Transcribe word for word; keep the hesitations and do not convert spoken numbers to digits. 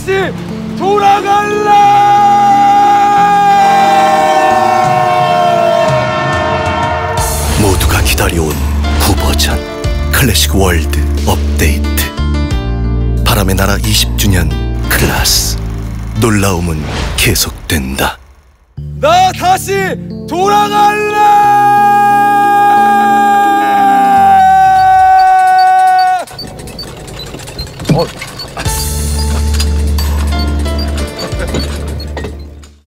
다시 돌아갈래! 모두가 기다려온 구버전 클래식 월드 업데이트. 바람의 나라 이십 주년 클라스. 놀라움은 계속된다. 나 다시 돌아갈래!